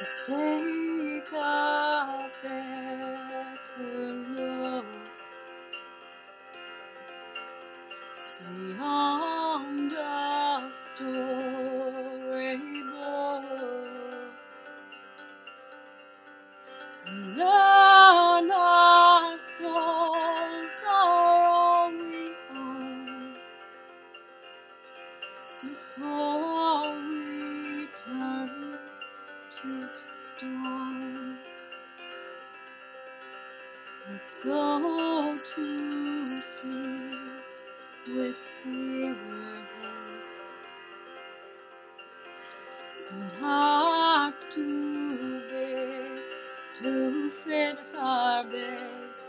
Let's take a better look beyond a storybook and learn our souls are all we own before we turn to stone. Let's go to sleep with clearer heads and hearts too big to fit our beds.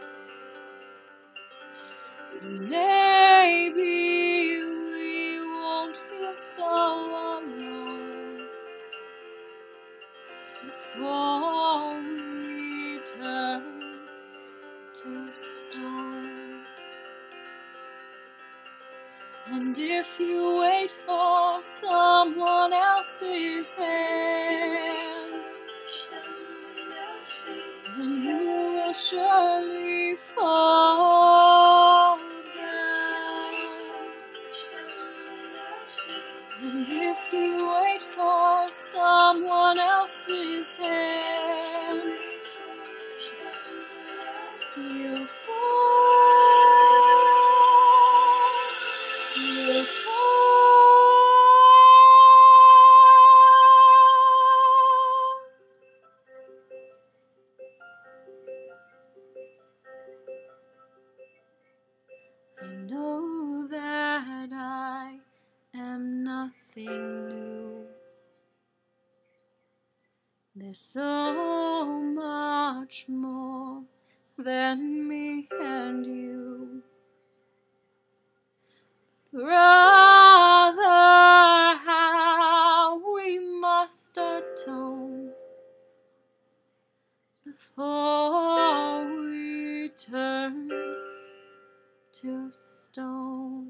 And maybe we won't feel so alone before we turn to stone. And if you wait for someone else's hand, then you will surely fall down. And if you wait for someone else's hand, you fall, you fall. I know that I am nothing new. There's so much more than me and you. Brother, how we must atone before we turn to stone.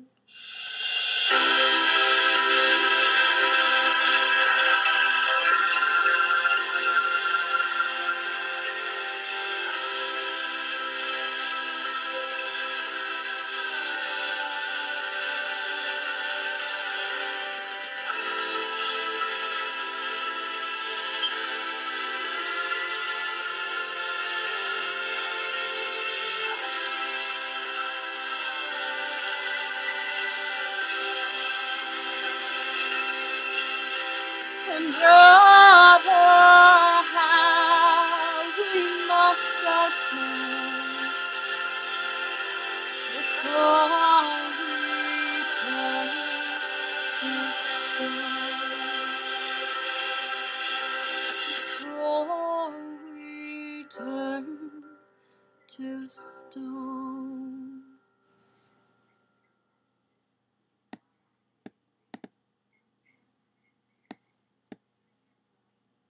And brother, how we must atone before we turn to stone. Before we turn to stone.